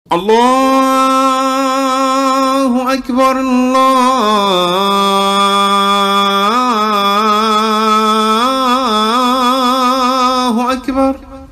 الله أكبر الله أكبر.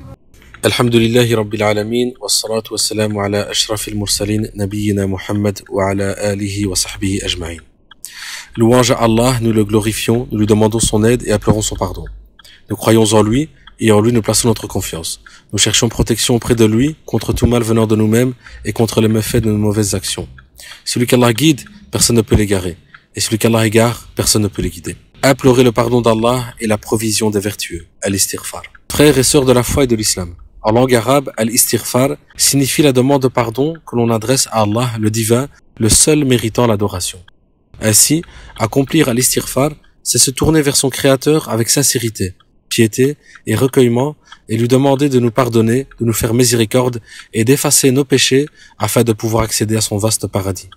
الحمد لله رب العالمين والصلاة والسلام على أشرف المرسلين نبينا محمد وعلى آله وصحبه أجمعين. Louange à Allah, nous le glorifions, nous lui demandons son aide et implorons son pardon. Nous croyons en lui et en lui nous plaçons notre confiance. Nous cherchons protection auprès de lui contre tout mal venant de nous-mêmes et contre les méfaits de nos mauvaises actions. Celui qu'Allah guide, personne ne peut l'égarer. Et celui qu'Allah égare, personne ne peut le guider. Implorer le pardon d'Allah et la provision des vertueux, al-istighfar. Frères et sœurs de la foi et de l'islam, en langue arabe, al-istighfar signifie la demande de pardon que l'on adresse à Allah, le divin, le seul méritant l'adoration. Ainsi, accomplir al-istighfar, c'est se tourner vers son créateur avec sincérité, piété et recueillement et lui demander de nous pardonner, de nous faire miséricorde et d'effacer nos péchés afin de pouvoir accéder à son vaste paradis.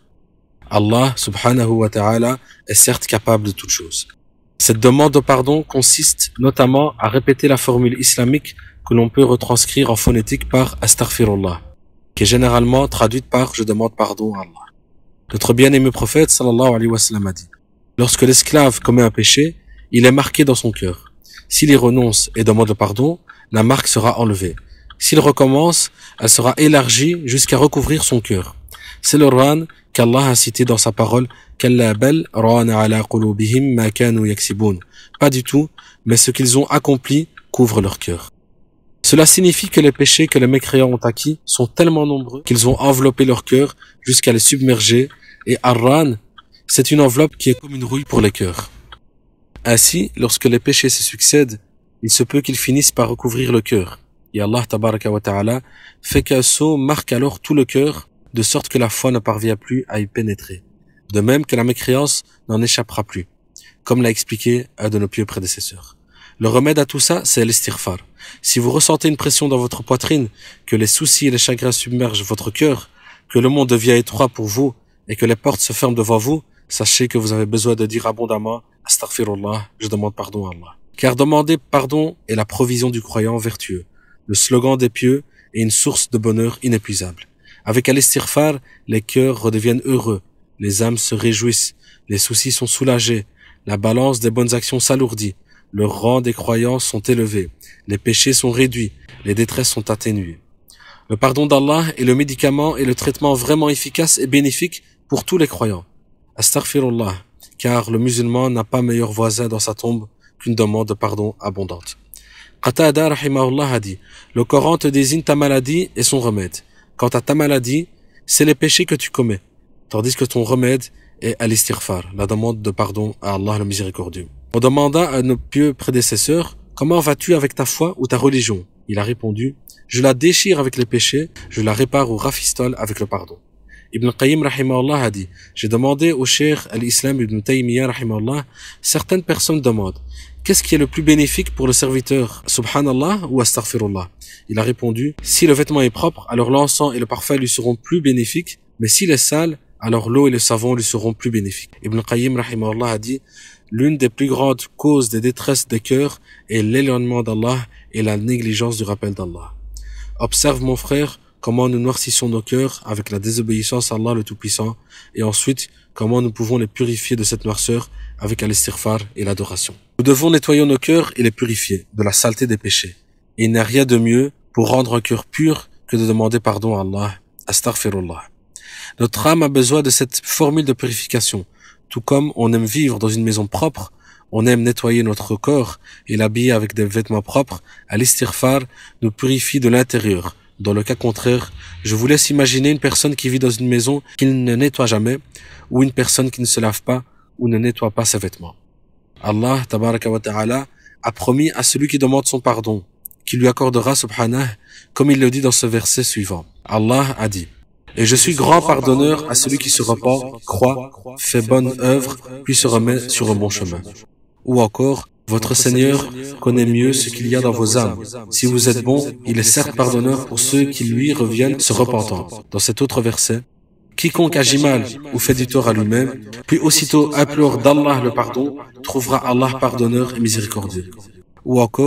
Allah subhanahu wa ta'ala est certes capable de toutes choses. Cette demande de pardon consiste notamment à répéter la formule islamique que l'on peut retranscrire en phonétique par astaghfirullah, qui est généralement traduite par je demande pardon à Allah. Notre bien-aimé prophète sallallahu alayhi wa sallam a dit: lorsque l'esclave commet un péché, il est marqué dans son cœur. S'il y renonce et demande pardon, la marque sera enlevée. S'il recommence, elle sera élargie jusqu'à recouvrir son cœur. C'est le Qur'an qu'Allah a cité dans sa parole: Kalla bal rana ala qulubihim ma kanu yaksibun. Pas du tout, mais ce qu'ils ont accompli couvre leur cœur. Cela signifie que les péchés que les mécréants ont acquis sont tellement nombreux qu'ils ont enveloppé leur cœur jusqu'à les submerger, et Ar-Ran, c'est une enveloppe qui est comme une rouille pour les cœurs. Ainsi, lorsque les péchés se succèdent, il se peut qu'ils finissent par recouvrir le cœur. Et Allah tabaraka wa ta'ala fait qu'un sceau marque alors tout le cœur, de sorte que la foi ne parvient plus à y pénétrer. De même que la mécréance n'en échappera plus, comme l'a expliqué un de nos pieux prédécesseurs. Le remède à tout ça, c'est l'istighfar. Si vous ressentez une pression dans votre poitrine, que les soucis et les chagrins submergent votre cœur, que le monde devient étroit pour vous et que les portes se ferment devant vous, sachez que vous avez besoin de dire abondamment « Astaghfirullah, je demande pardon à Allah ». Car demander pardon est la provision du croyant vertueux, le slogan des pieux et une source de bonheur inépuisable. Avec al-istighfar, les cœurs redeviennent heureux, les âmes se réjouissent, les soucis sont soulagés, la balance des bonnes actions s'alourdit, le rang des croyants sont élevés, les péchés sont réduits, les détresses sont atténuées. Le pardon d'Allah est le médicament et le traitement vraiment efficace et bénéfique pour tous les croyants. Astaghfirullah, car le musulman n'a pas meilleur voisin dans sa tombe qu'une demande de pardon abondante. Qatada rahimahullah a dit: le Coran te désigne ta maladie et son remède. Quant à ta maladie, c'est les péchés que tu commets, tandis que ton remède est al-istighfar, la demande de pardon à Allah le miséricordieux. On demanda à nos pieux prédécesseurs: comment vas-tu avec ta foi ou ta religion? Il a répondu: je la déchire avec les péchés, je la répare ou rafistole avec le pardon. Ibn Qayyim rahimahullah a dit: j'ai demandé au cheikh al-Islam Ibn Taymiyyah rahimahullah, certaines personnes demandent: qu'est-ce qui est le plus bénéfique pour le serviteur, subhanallah ou astaghfirullah? Il a répondu: si le vêtement est propre, alors l'encens et le parfum lui seront plus bénéfiques, mais s'il est sale, alors l'eau et le savon lui seront plus bénéfiques. Ibn Qayyim rahimahullah a dit: l'une des plus grandes causes des détresses des cœurs est l'éloignement d'Allah et la négligence du rappel d'Allah. Observe mon frère comment nous noircissons nos cœurs avec la désobéissance à Allah le Tout-Puissant, et ensuite comment nous pouvons les purifier de cette noirceur avec al-istighfar et l'adoration. Nous devons nettoyer nos cœurs et les purifier de la saleté des péchés. Et il n'y a rien de mieux pour rendre un cœur pur que de demander pardon à Allah. Astaghfirullah. Notre âme a besoin de cette formule de purification. Tout comme on aime vivre dans une maison propre, on aime nettoyer notre corps et l'habiller avec des vêtements propres, al-istighfar nous purifie de l'intérieur. Dans le cas contraire, je vous laisse imaginer une personne qui vit dans une maison qu'il ne nettoie jamais, ou une personne qui ne se lave pas ou ne nettoie pas ses vêtements. Allah tabaraka wa ta'ala a promis à celui qui demande son pardon, qu'il lui accordera subhanah, comme il le dit dans ce verset suivant. Allah a dit: et je suis grand pardonneur à celui qui se repent, croit, fait bonne œuvre, puis se remet sur un bon chemin. Ou encore: votre Seigneur connaît mieux ce qu'il y a dans vos âmes. Si vous êtes bon, il est certes pardonneur pour ceux qui lui reviennent se repentant. Dans cet autre verset: quiconque agit mal ou fait du tort à lui-même, puis aussitôt implore d'Allah le pardon, trouvera Allah pardonneur et miséricordieux. Ou encore: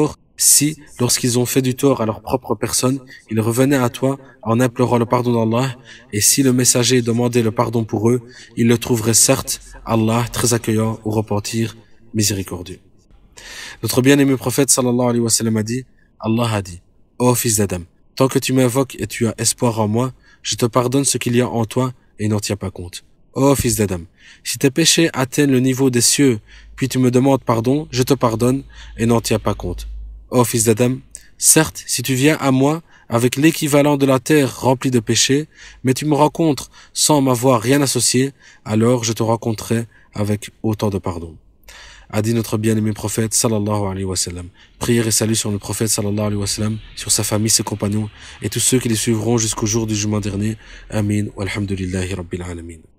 si, lorsqu'ils ont fait du tort à leur propre personne, ils revenaient à toi en implorant le pardon d'Allah, et si le messager demandait le pardon pour eux, ils le trouveraient certes, Allah, très accueillant au repentir, miséricordieux. Notre bien-aimé prophète sallallahu alayhi wa sallam a dit, Allah a dit, ô fils d'Adam, tant que tu m'invoques et tu as espoir en moi, je te pardonne ce qu'il y a en toi et n'en tiens pas compte. Ô fils d'Adam, si tes péchés atteignent le niveau des cieux, puis tu me demandes pardon, je te pardonne et n'en tiens pas compte. Ô fils d'Adam, certes, si tu viens à moi avec l'équivalent de la terre remplie de péchés, mais tu me rencontres sans m'avoir rien associé, alors je te rencontrerai avec autant de pardon. A dit notre bien-aimé prophète sallallahu alayhi wa sallam. Prière et salut sur le prophète sallallahu alayhi wa sallam, sur sa famille, ses compagnons et tous ceux qui les suivront jusqu'au jour du jugement dernier. Amin. Walhamdulillahi rabbil alamin.